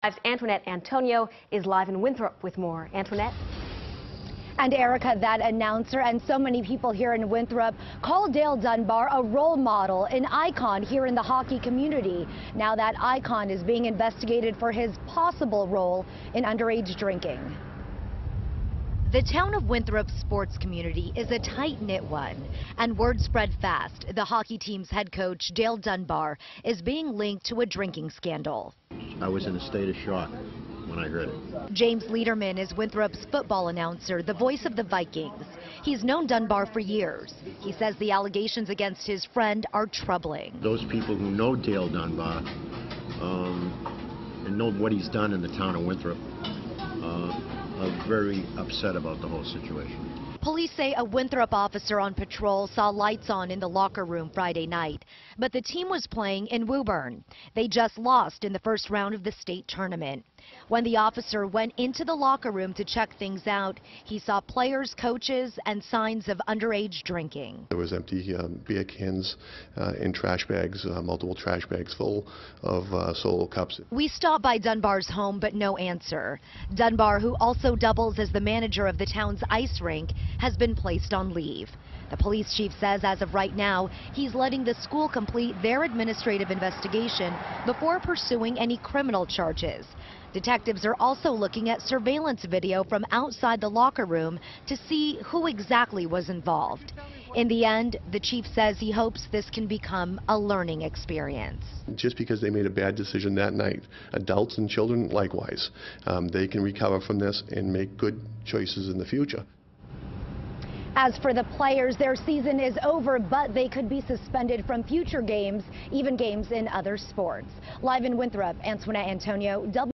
Antoinette Antonio is live in Winthrop with more. Antoinette? And Erica, that announcer and so many people here in Winthrop call Dale Dunbar a role model, an icon here in the hockey community. Now that icon is being investigated for his possible role in underage drinking. The town of Winthrop's sports community is a tight-knit one, and word spread fast. The hockey team's head coach, Dale Dunbar, is being linked to a drinking scandal. I was in a state of shock when I heard it. James Lederman is Winthrop's football announcer, the voice of the Vikings. He's known Dunbar for years. He says the allegations against his friend are troubling. Those people who know Dale Dunbar and know what he's done in the town of Winthrop are very upset about the whole situation. Police say a Winthrop officer on patrol saw lights on in the locker room Friday night, but the team was playing in Woburn. They just lost in the first round of the state tournament. When the officer went into the locker room to check things out, he saw players, coaches, and signs of underage drinking. There was empty beer cans in trash bags, multiple trash bags full of Solo cups. We stopped by Dunbar's home, but no answer. Dunbar, who also doubles as the manager of the town's ice rink, has been placed on leave. The police chief says as of right now, he's letting the school complete their administrative investigation before pursuing any criminal charges. Detectives are also looking at surveillance video from outside the locker room to see who exactly was involved. In the end, the chief says he hopes this can become a learning experience. Just because they made a bad decision that night, adults and children likewise, they can recover from this and make good choices in the future. As for the players, their season is over, but they could be suspended from future games, even games in other sports. Live in Winthrop, Antoinette Antonio,